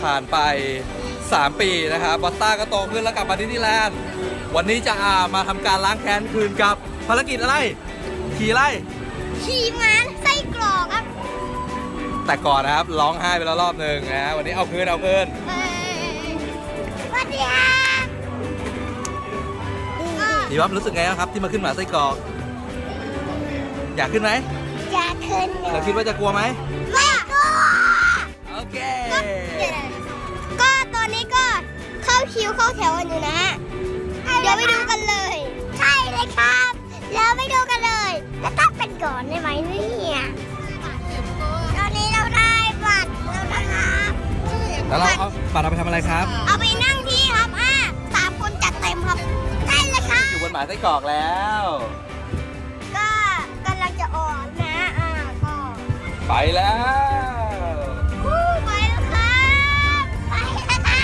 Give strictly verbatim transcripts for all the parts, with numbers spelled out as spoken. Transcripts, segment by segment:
ผ่านไปสามปีนะครับบัตต้าก็โตขึ้นแล้วกลับมาดิสนีย์แลนด์วันนี้จะมาทำการล้างแค้นคืนกับภารกิจอะไรขี่ไล่ขี่ม้าไส้กรอกครับแต่ก่อนนะครับร้องไห้ไปแล้วรอบหนึ่งนะวันนี้เอาคืนเอาคืนสวัสดีครับพี่ว่ารู้สึกไงครับที่มาขึ้นหมาไส้กรอกอยากขึ้นไหมอยากขึ้นเราคิดว่าจะกลัวไหมไม่กลัวโอเคก็ตอนนี้ก็เข้าคิวเข้าแถวกันอยู่นะเดี๋ยวไปดูกันเลยใช่เลยครับเดี๋ยวไปดูกันเลยแล้วตั้งเป็นก่อนได้ไหมเนี่ยตอนนี้เราได้บัตรแล้วนะครับแล้วเราเอาบัตรเอาไปทำอะไรครับเอาไปนั่งที่ครับอ่ะสามคนจัดเต็มครับใช่เลยครับอยู่บนหมาไส้กรอกแล้วก็กำลังจะออกนะอ่ะก็ไปแล้วไปแล้วครับไปแล้วครับ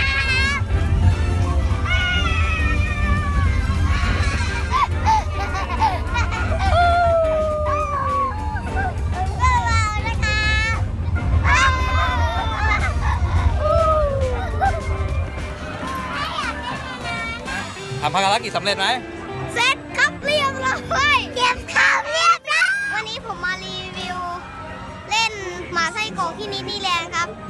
ทำภารกิจสำเร็จไหมเสร็จครับเรียบร้อยเก็บข้าวเรียบร้อยวันนี้ผมมารีวิวเล่นหมาไส้กรอกที่นิสนีย์แลนด์ครับ